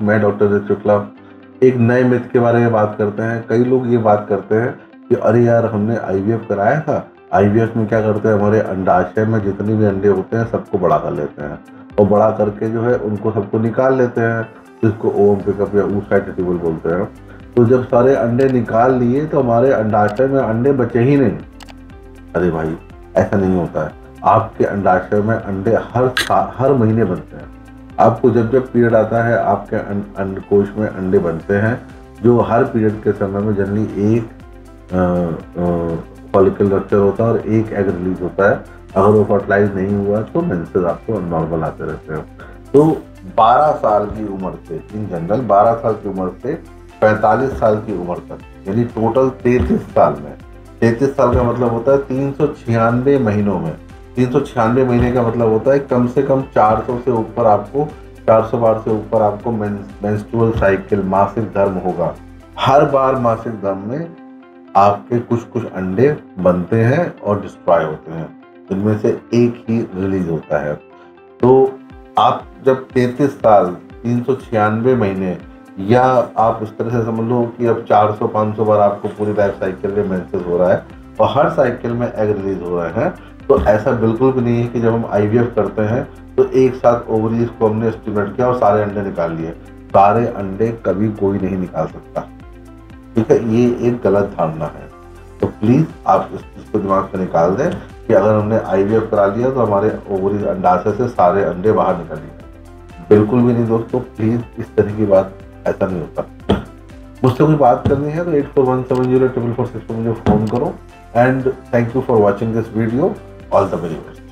मैं डॉक्टर ऋषि शुक्ला एक नए मिथ के बारे में बात करते हैं। कई लोग ये बात करते हैं कि अरे यार हमने आईवीएफ कराया था, आईवीएफ में क्या करते हैं, हमारे अंडाशय में जितने भी अंडे होते हैं सबको बड़ा कर लेते हैं और बड़ा करके जो है उनको सबको निकाल लेते हैं, जिसको ओम पिकअप या ऊसाइड टिबल बोलते हैं। तो जब सारे अंडे निकाल लिए तो हमारे अंडाशय में अंडे बचे ही नहीं। अरे भाई ऐसा नहीं होता है, आपके अंडाशय में अंडे हर महीने बनते हैं। आपको जब जब पीरियड आता है आपके अंडकोश में अंडे बनते हैं, जो हर पीरियड के समय में जनरली एक फॉलिकल रप्चर होता है और एक एग रिलीज होता है। अगर वो फर्टिलाइज नहीं हुआ तो मेंसेस आपको नॉर्मल आते रहते हैं। तो 12 साल की उम्र से, इन जनरल 12 साल की उम्र से 45 साल की उम्र तक, यानी टोटल 33 साल में, 33 साल का मतलब होता है 396 महीनों में। 396 महीने का मतलब होता है कम से कम 400 से ऊपर आपको, 400 बार से ऊपर आपको मेंस्ट्रुअल साइकिल, मासिक धर्म होगा। हर बार मासिक धर्म में आपके कुछ कुछ अंडे बनते हैं और डिस्ट्रॉय होते हैं, इनमें से एक ही रिलीज होता है। तो आप जब 33 साल 396 महीने, या आप इस तरह से समझ लो कि अब 400-500 बार आपको पूरी लाइफ साइकिल में मेंसेस हो रहा है और हर साइकिल में एग रिलीज हो रहे हैं, तो ऐसा बिल्कुल भी नहीं है कि जब हम आईवीएफ करते हैं तो एक साथ ओवरीज को हमने स्टिमुलेट किया और सारे अंडे निकाल लिए। सारे अंडे कभी कोई नहीं निकाल सकता, ठीक है। ये एक गलत धारणा है। तो प्लीज आप इस चीज को दिमाग से निकाल दें कि अगर हमने आईवीएफ करा लिया तो हमारे ओवरीज अंडाशय से सारे अंडे बाहर निकल लिए। बिल्कुल भी नहीं दोस्तों, प्लीज इस तरह की बात, ऐसा नहीं होता। मुझसे कोई बात करनी है तो 84170446 पर मुझे फोन करो। And thank you for watching this video. All the very best.